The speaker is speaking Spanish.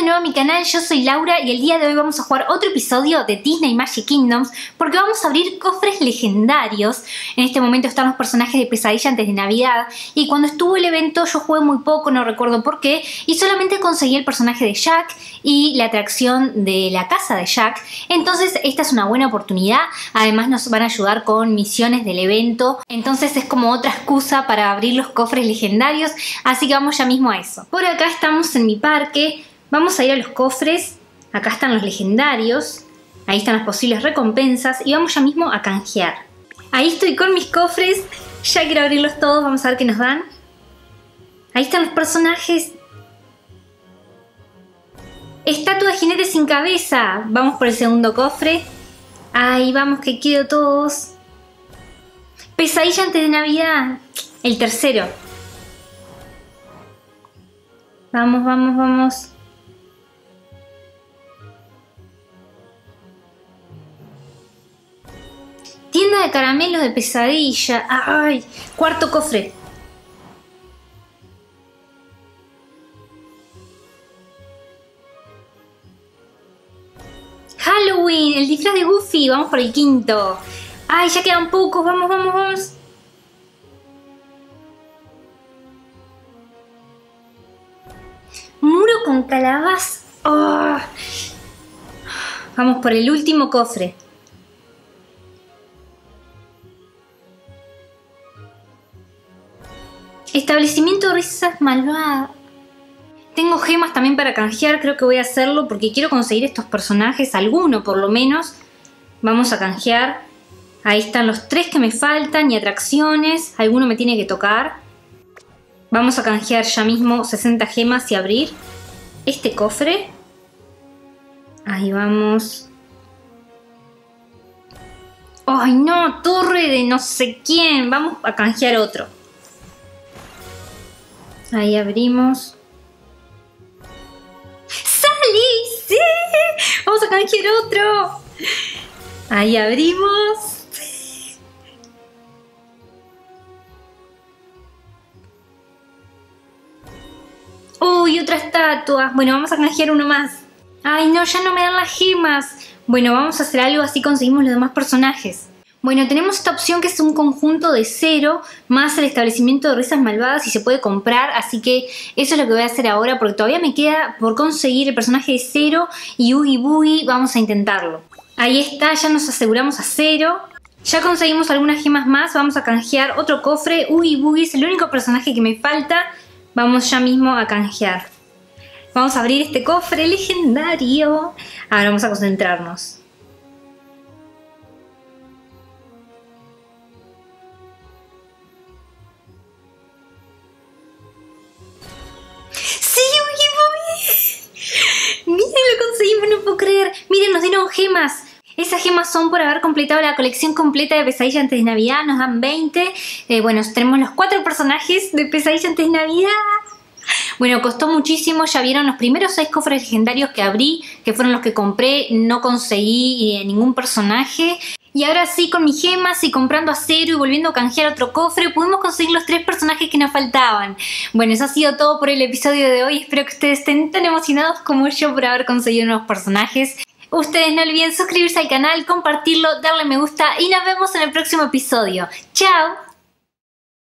nuevo a mi canal, yo soy Laura y el día de hoy vamos a jugar otro episodio de Disney Magic Kingdoms porque vamos a abrir cofres legendarios. En este momento están los personajes de Pesadilla antes de Navidad y cuando estuvo el evento yo jugué muy poco, no recuerdo por qué, y solamente conseguí el personaje de Jack y la atracción de la casa de Jack. Entonces esta es una buena oportunidad, además nos van a ayudar con misiones del evento, entonces es como otra excusa para abrir los cofres legendarios, así que vamos ya mismo a eso. Por acá estamos en mi parque. Vamos a ir a los cofres, acá están los legendarios, ahí están las posibles recompensas y vamos ya mismo a canjear. Ahí estoy con mis cofres, ya quiero abrirlos todos, vamos a ver qué nos dan. Ahí están los personajes. Estatua de jinete sin cabeza, vamos por el segundo cofre. Ahí vamos que quiero todos. Pesadilla antes de Navidad, el tercero. Vamos, vamos, vamos. Tienda de caramelos de Pesadilla. ¡Ay! Cuarto cofre. Halloween, el disfraz de Goofy. Vamos por el quinto. ¡Ay! Ya quedan pocos. Vamos, vamos, vamos. Muro con calabaza. ¡Oh! Vamos por el último cofre. Establecimiento de risas malvadas. Tengo gemas también para canjear, creo que voy a hacerlo porque quiero conseguir estos personajes, alguno por lo menos. Vamos a canjear. Ahí están los 3 que me faltan y atracciones. Alguno me tiene que tocar. Vamos a canjear ya mismo 60 gemas y abrir este cofre. Ahí vamos. ¡Ay no! Torre de no sé quién. Vamos a canjear otro. Ahí abrimos. ¡Salí! ¡Sí! Vamos a canjear otro. Ahí abrimos. ¡Uy! Otra estatua. Bueno, vamos a canjear uno más. ¡Ay no! Ya no me dan las gemas. Bueno, vamos a hacer algo así conseguimos los demás personajes. Bueno, tenemos esta opción que es un conjunto de 0 más el establecimiento de risas malvadas y se puede comprar, así que eso es lo que voy a hacer ahora porque todavía me queda por conseguir el personaje de 0 y Oogie Boogie, vamos a intentarlo. Ahí está, ya nos aseguramos a 0. Ya conseguimos algunas gemas más, vamos a canjear otro cofre. Oogie Boogie es el único personaje que me falta, vamos ya mismo a canjear. Vamos a abrir este cofre legendario. Ahora vamos a concentrarnos. Miren, lo conseguimos, no puedo creer. Miren, nos dieron gemas. Esas gemas son por haber completado la colección completa de Pesadilla antes de Navidad. Nos dan 20. Bueno, tenemos los 4 personajes de Pesadilla antes de Navidad. Bueno, costó muchísimo. Ya vieron los primeros 6 cofres legendarios que abrí, que fueron los que compré. No conseguí ningún personaje. Y ahora sí, con mis gemas y comprando a 0 y volviendo a canjear otro cofre, pudimos conseguir los 3 personajes que nos faltaban. Bueno, eso ha sido todo por el episodio de hoy. Espero que ustedes estén tan emocionados como yo por haber conseguido nuevos personajes. Ustedes no olviden suscribirse al canal, compartirlo, darle me gusta y nos vemos en el próximo episodio. ¡Chao!